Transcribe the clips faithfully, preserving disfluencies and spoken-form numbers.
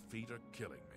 feet are killing me.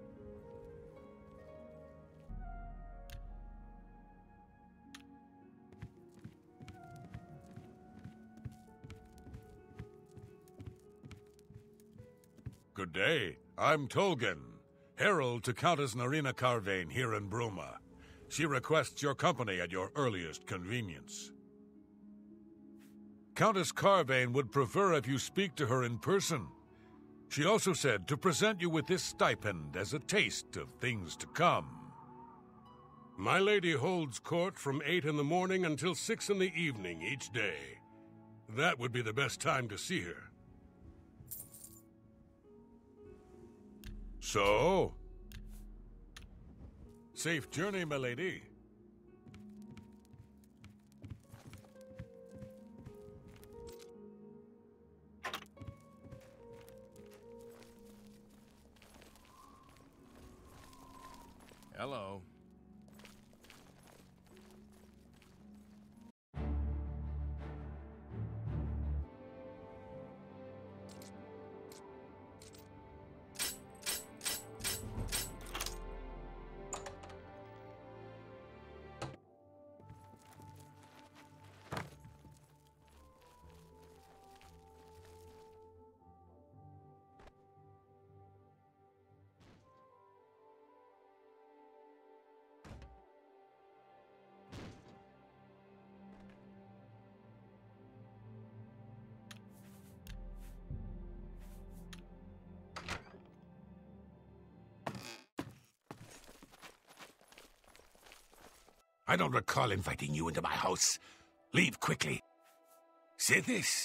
Good day. I'm Tolgan, herald to Countess Narina Carvain here in Bruma. She requests your company at your earliest convenience. Countess Carvain would prefer if you speak to her in person. She also said to present you with this stipend as a taste of things to come. My lady holds court from eight in the morning until six in the evening each day. That would be the best time to see her. So? Safe journey, my lady. Hello. I don't recall inviting you into my house. Leave quickly. Say this.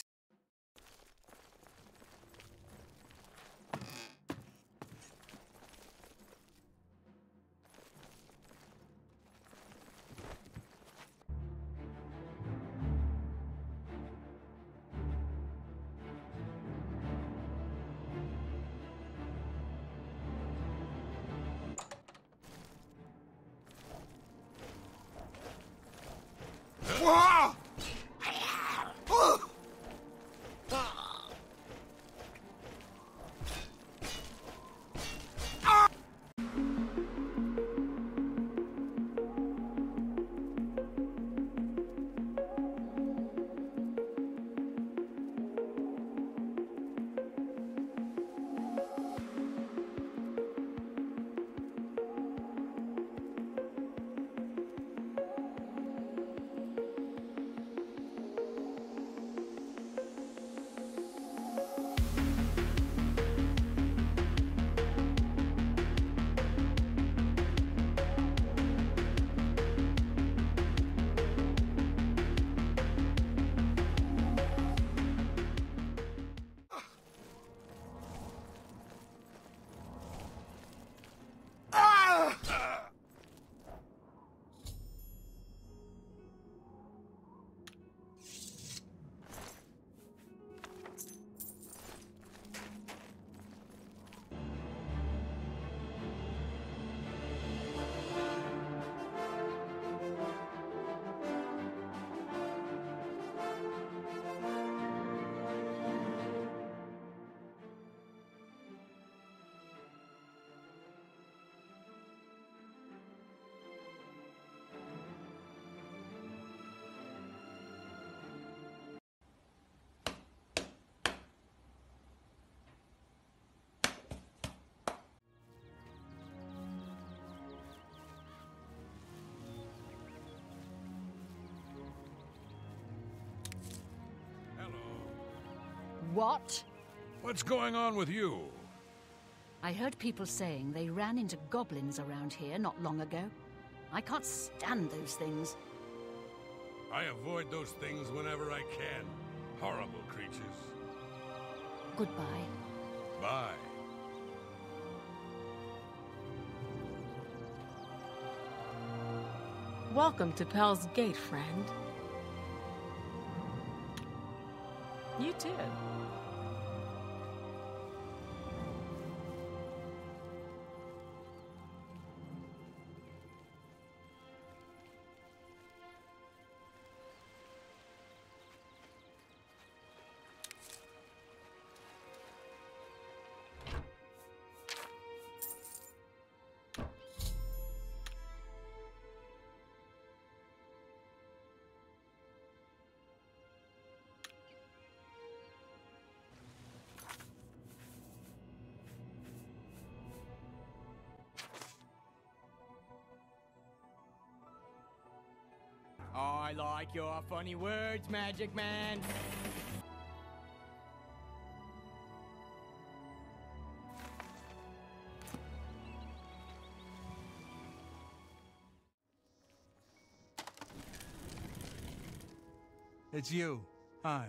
What? What's going on with you? I heard people saying they ran into goblins around here not long ago. I can't stand those things. I avoid those things whenever I can. Horrible creatures. Goodbye. Bye. Welcome to Pel's Gate, friend. You too. I like your funny words, Magic Man. It's you. Hi.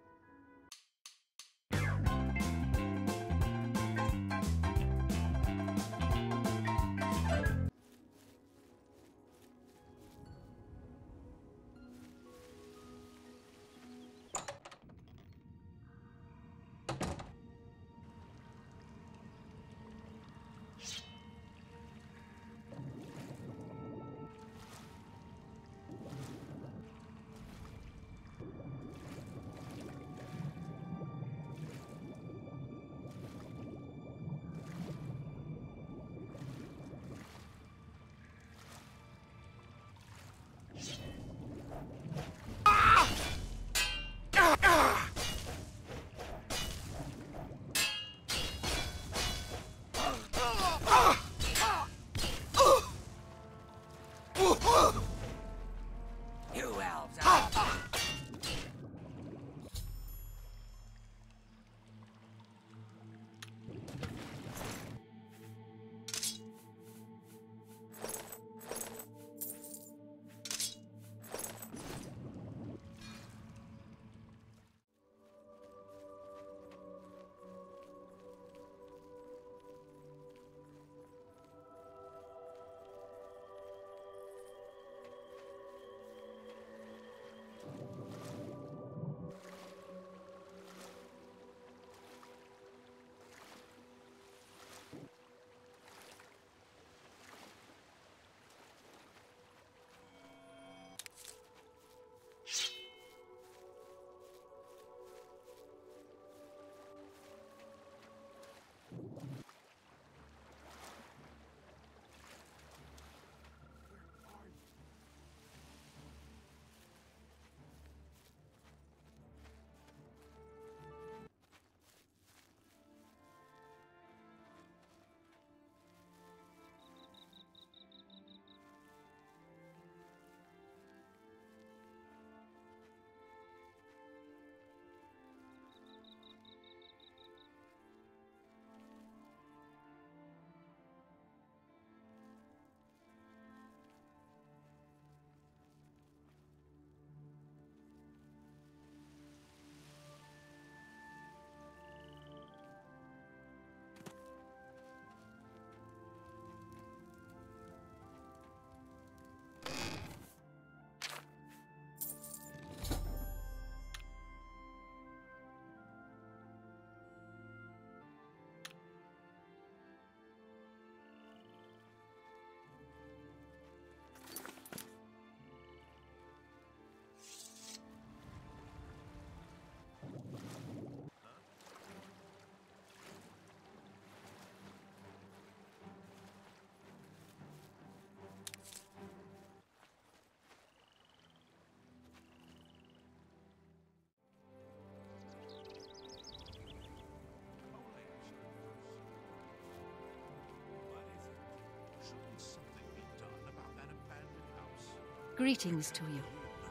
Greetings to you.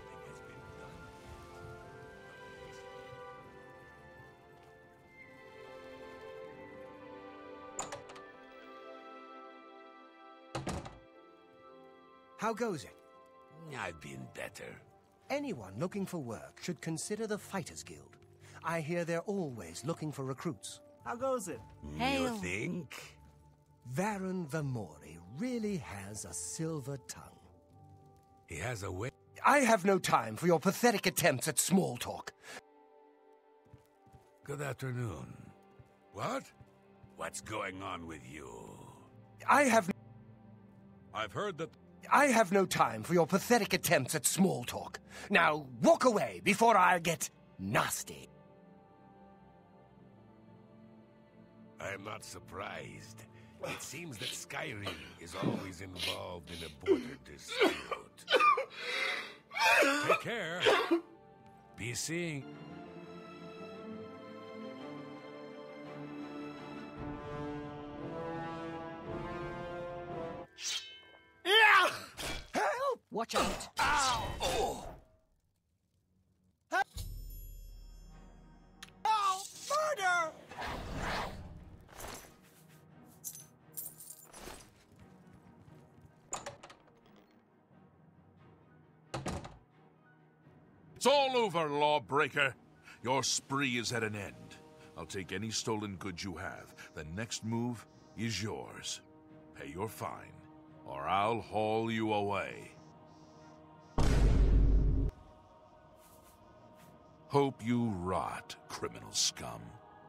How goes it? I've been better. Anyone looking for work should consider the Fighters Guild. I hear they're always looking for recruits. How goes it? Hail. You think? Varen Vamori really has a silver tongue. He has a way. I have no time for your pathetic attempts at small talk. Good afternoon. What? What's going on with you? I have... I've heard that... I have no time for your pathetic attempts at small talk. Now, walk away before I get nasty. I'm not surprised. It seems that Skyrim is always involved in a border dispute. Take care. Be seeing... Help! Watch out. Ow! Oh. It's all over, lawbreaker. Your spree is at an end. I'll take any stolen goods you have. The next move is yours. Pay your fine, or I'll haul you away. Hope you rot, criminal scum.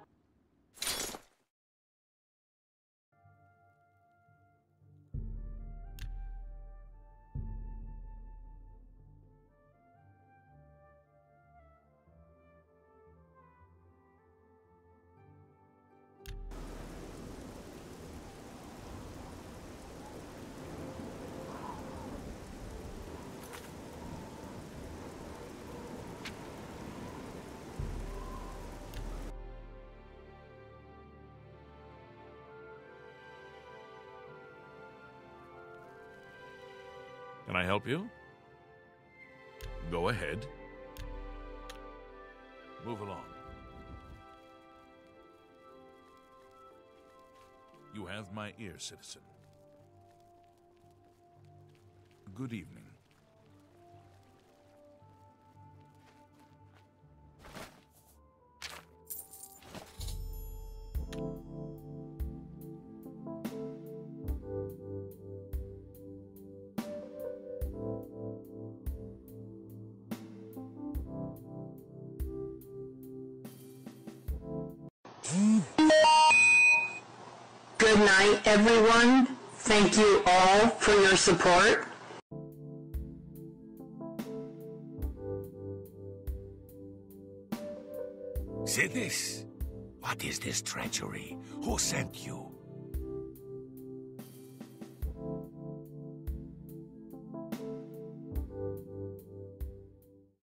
Can I help you? Go ahead. Move along. You have my ear, citizen. Good evening. Good night, everyone. Thank you all for your support. Sidnis, what is this treachery? Who sent you?